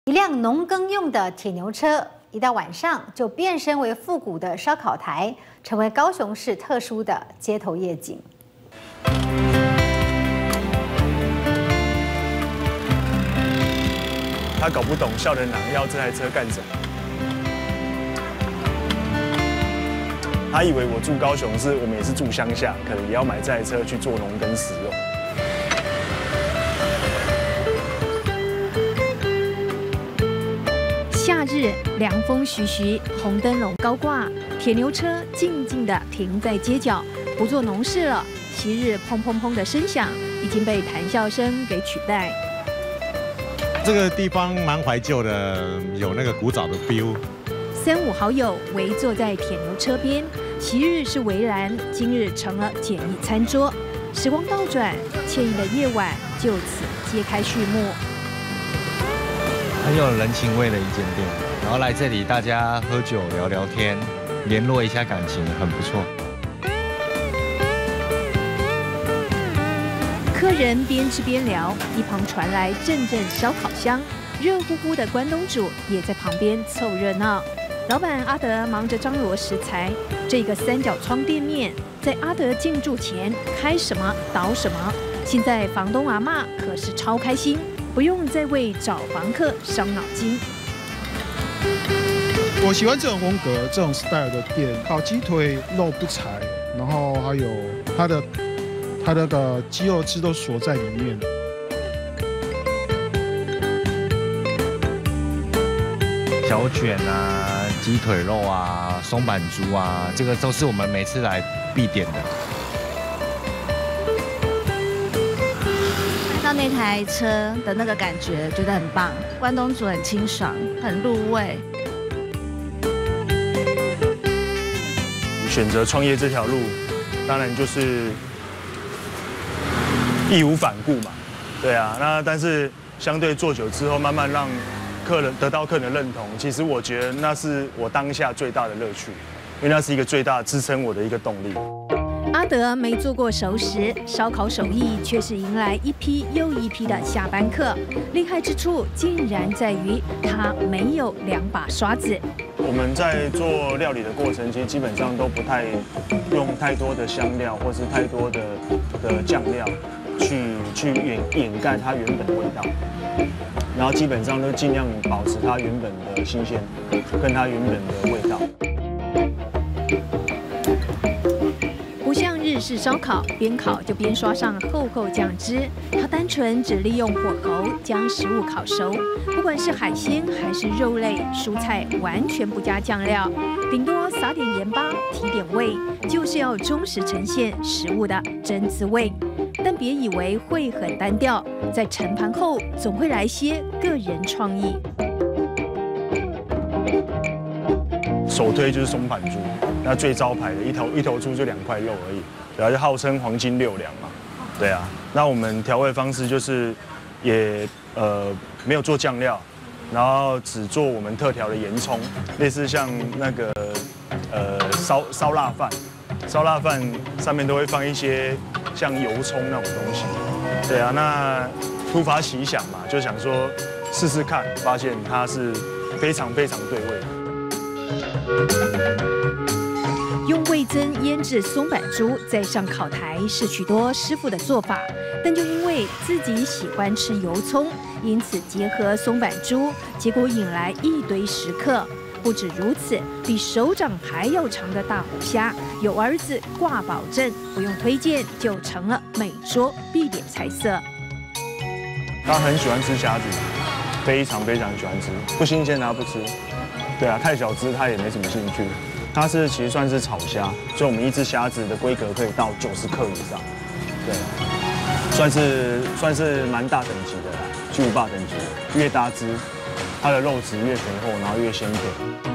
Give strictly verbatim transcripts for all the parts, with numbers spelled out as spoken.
一辆农耕用的铁牛车，一到晚上就变身为复古的烧烤台，成为高雄市特殊的街头夜景。 他搞不懂笑人郎要这台车干什么。他以为我住高雄是我们也是住乡下，可能也要买这台车去做农耕使用。 夏日凉风徐徐，红灯笼高挂，铁牛车静静地停在街角，不做农事了。昔日砰砰砰的声响已经被谈笑声给取代。 这个地方蛮怀旧的，有那个古早的 feel。 三五好友围坐在铁牛车边，昔日是围栏，今日成了简易餐桌。时光倒转，惬意的夜晚就此揭开序幕。 很有人情味的一间店，然后来这里大家喝酒聊聊天，联络一下感情，很不错。 客人边吃边聊，一旁传来阵阵烧烤香，热乎乎的关东煮也在旁边凑热闹。老板阿德忙着张罗食材，这个三角窗店面在阿德进驻前开什么倒什么，现在房东阿嬷可是超开心。 不用再为找房客伤脑筋。 我喜欢这种风格、这种 style 的店，烤鸡腿肉不柴，然后还有它的它那个鸡肉汁都锁在里面。 小卷啊，鸡腿肉啊，松板猪啊，这个都是我们每次来必点的。 到那台车的那个感觉，觉得很棒。关东煮很清爽，很入味。 选择创业这条路，当然就是义无反顾嘛。对啊，那但是相对做久之后，慢慢让客人得到客人的认同，其实我觉得那是我当下最大的乐趣，因为那是一个最大支撑我的一个动力。 阿德没做过熟食，烧烤手艺却是迎来一批又一批的下班客。厉害之处竟然在于他没有两把刷子。 我们在做料理的过程，其实基本上都不太用太多的香料，或是太多的的酱料，去去掩掩盖它原本的味道。然后基本上都尽量保持它原本的新鲜，跟它原本的味道。 不像日式烧烤，边烤就边刷上厚厚酱汁。它单纯只利用火候将食物烤熟，不管是海鲜还是肉类、蔬菜，完全不加酱料，顶多撒点盐巴提点味，就是要忠实呈现食物的真滋味。但别以为会很单调，在盛盘后总会来些个人创意。 首推就是松板猪。 那最招牌的一头一头猪就两块肉而已，然后就号称黄金六两嘛，对啊。那我们调味方式就是也呃没有做酱料，然后只做我们特调的盐葱，类似像那个呃烧烧腊饭，烧腊饭上面都会放一些像油葱那种东西，对啊。那突发奇想嘛，就想说试试看，发现它是非常非常对味的。 用味增腌制松板猪，再上烤台是许多师傅的做法，但就因为自己喜欢吃油葱，因此结合松板猪，结果引来一堆食客。不止如此，比手掌还要长的大虎虾，有儿子挂保证，不用推荐就成了每桌必点菜色。 他很喜欢吃虾子，非常非常喜欢吃，不新鲜他不吃。对啊，太小只他也没什么兴趣。 它是其实算是炒虾，所以我们一只虾子的规格可以到九十克以上，对，算是算是蛮大等级的啦，巨无霸等级的，越大只，它的肉质越肥厚，然后越鲜甜。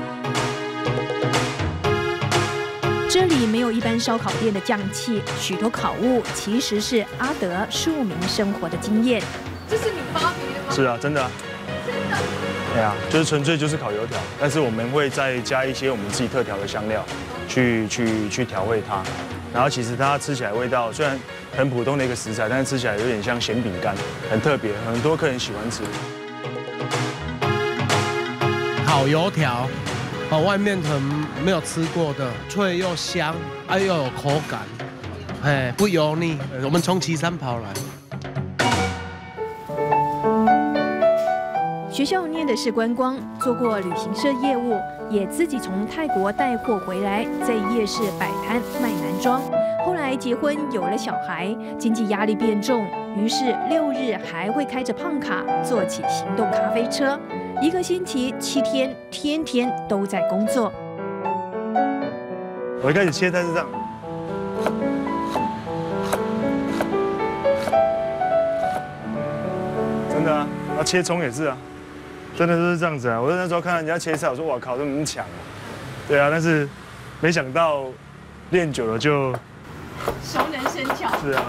这里没有一般烧烤店的匠气，许多烤物其实是阿德庶民生活的经验。 这是你发明的吗？ 是啊，真的啊。 真的。 对啊，就是纯粹就是烤油条，但是我们会再加一些我们自己特调的香料，去去去调味它。然后其实它吃起来味道虽然很普通的一个食材，但是吃起来有点像咸饼干，很特别，很多客人喜欢吃。 好油条，哦，外面很没有吃过的，脆又香，啊又有口感，哎，不油腻。我们从旗山跑来。 学校念的是观光，做过旅行社业务，也自己从泰国带货回来，在夜市摆摊卖男装。后来结婚有了小孩，经济压力变重，于是六日还会开着胖卡做起行动咖啡车，一个星期七天，天天都在工作。 我一开始切菜是这样。 真的啊，那切葱也是啊，真的就是这样子啊。我那时候看到人家切菜，我说哇靠，这么强啊！对啊，但是没想到练久了就熟能生巧。 是啊。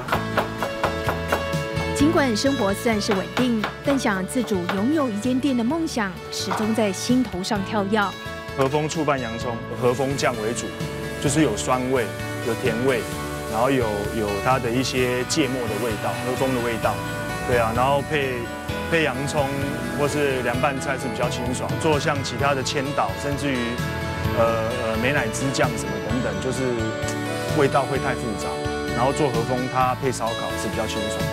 尽管生活算是稳定，但想自主拥有一间店的梦想始终在心头上跳跃。 和风醋拌洋葱，和风酱为主，就是有酸味、有甜味，然后有有它的一些芥末的味道，和风的味道。 对啊，然后配配洋葱或是凉拌菜是比较清爽。做像其他的千岛，甚至于呃呃美乃滋酱什么等等，就是味道会太复杂。然后做和风，它配烧烤是比较清爽。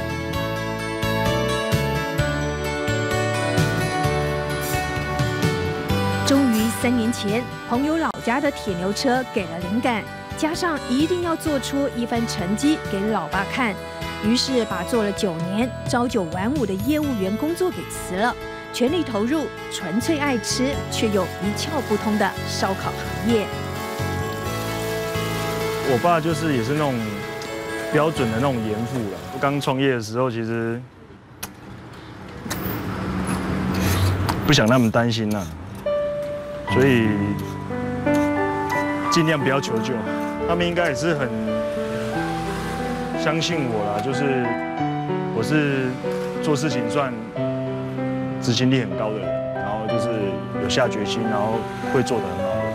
终于三年前，朋友老家的铁牛车给了灵感，加上一定要做出一番成绩给老爸看。 于是把做了九年朝九晚五的业务员工作给辞了，全力投入纯粹爱吃却又一窍不通的烧烤行业。 我爸就是也是那种标准的那种严父了。我刚创业的时候，其实不想他们担心呐，所以尽量不要求救。他们应该也是很。 相信我啦，就是我是做事情算执行力很高的人，然后就是有下决心，然后会做得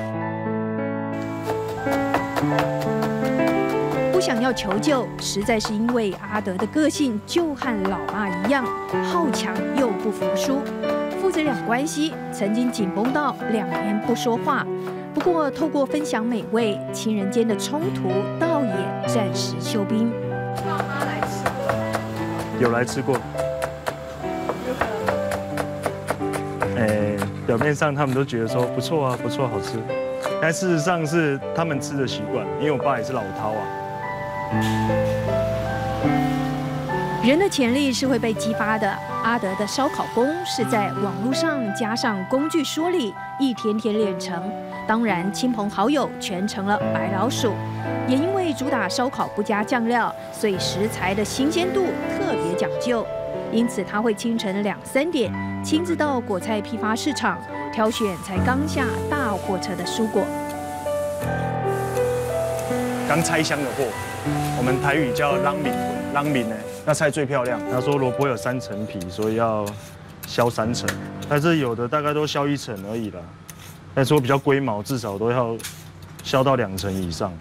很好的。 不想要求救，实在是因为阿德的个性就和老爸一样，好强又不服输。父子俩关系曾经紧绷到两年不说话。 不过，透过分享美味，亲人间的冲突倒也暂时休兵。 爸妈来吃过， 有来吃过。哎，表面上他们都觉得说不错啊，不错，好吃。但事实上是他们吃的习惯，因为我爸也是老饕啊。 人的潜力是会被激发的。阿德的烧烤功是在网络上加上工具梳理，一天天练成。 当然，亲朋好友全成了白老鼠。也因为主打烧烤不加酱料，所以食材的新鲜度特别讲究。因此，他会清晨两三点亲自到果菜批发市场挑选才刚下大货车的蔬果。 刚拆箱的货，我们台语叫浪敏，浪敏呢，那菜最漂亮。他说萝卜有三层皮，所以要削三层，但是有的大概都削一层而已啦。 但是我比较龟毛，至少都要削到两成以上。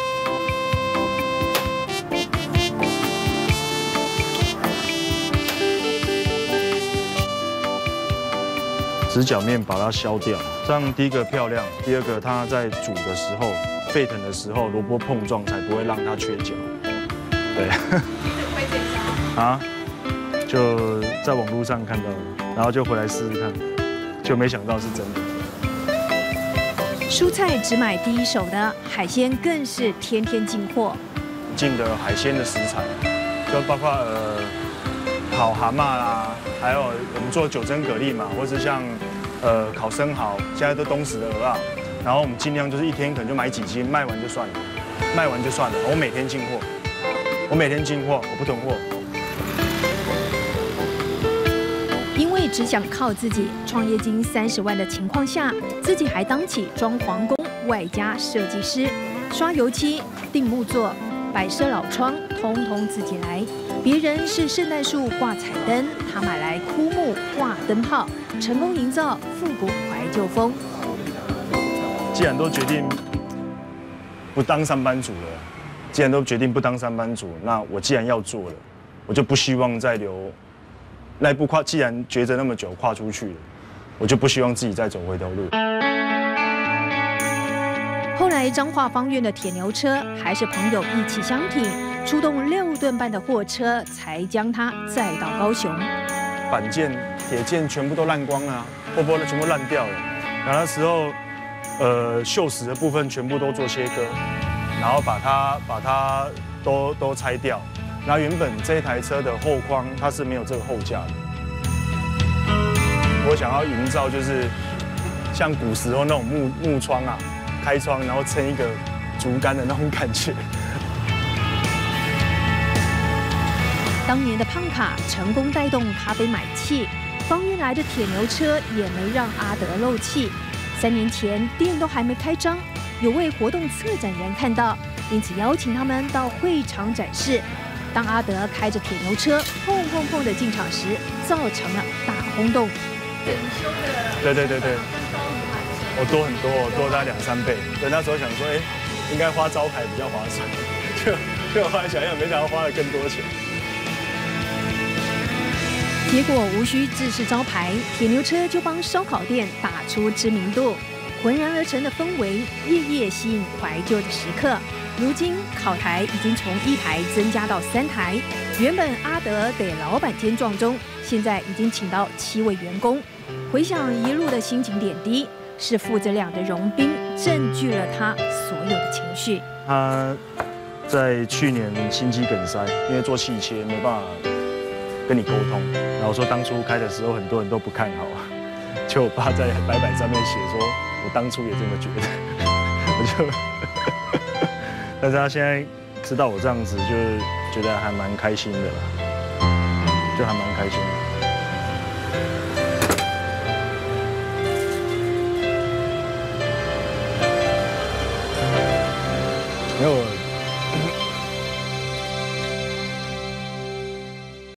直角面把它削掉，这样第一个漂亮，第二个它在煮的时候、沸腾的时候，萝卜碰撞才不会让它缺角。对。啊？就在网络上看到的，然后就回来试试看，就没想到是真的。 蔬菜只买第一手的，海鲜更是天天进货。 进的海鲜的食材，就包括呃烤蛤蟆啦，还有我们做九蒸蛤蜊嘛，或是像呃烤生蚝，现在都冬食的鹅啊。然后我们尽量就是一天可能就买几斤，卖完就算了，卖完就算了。我每天进货，我每天进货，我不囤货。 因为只想靠自己，创业金三十万的情况下，自己还当起装潢工，外加设计师，刷油漆、订木座、摆设老窗，通通自己来。别人是圣诞树挂彩灯，他买来枯木挂灯泡，成功营造复古怀旧风。 既然都决定不当上班族了，既然都决定不当上班族，那我既然要做了，我就不希望再留。 那一步跨，既然抉择那么久，跨出去了， 我就不希望自己再走回头路。 后来彰化方院的铁牛车还是朋友义气相挺，出动六吨半的货车，才将它载到高雄。 板件、铁件全部都烂光了，波波的全部烂掉了。然后那时候，呃，锈蚀的部分全部都做切割，然后把它把它都都拆掉。然后原本这一台车的后框它是没有这个后架的。我想要营造就是像古时候那种木木窗啊，开窗然后撑一个竹竿的那种感觉。 当年的胖卡成功带动咖啡买气，方运来的铁牛车也没让阿德漏气。三年前店都还没开张，有位活动策展人看到，因此邀请他们到会场展示。当阿德开着铁牛车砰砰砰的进场时，造成了大轰动。 对对对对，我多很多，多大概两三倍。对，那时候想说，哎，应该花招牌比较划算，就就后来想想，没想到花了更多钱。 结果无需制式招牌，铁牛车就帮烧烤店打出知名度。浑然而成的氛围，夜夜吸引怀旧的食客。如今烤台已经从一台增加到三台，原本阿德得老板兼撞钟，现在已经请到七位员工。回想一路的心情点滴，是父子俩的融冰占据了他所有的情绪。 他在去年心肌梗塞，因为做气切没办法跟你沟通，然后说当初开的时候很多人都不看好，就我爸在白板上面写说，我当初也这么觉得，我就。但是他现在知道我这样子，就是觉得还蛮开心的啦，就还蛮开心的。因为我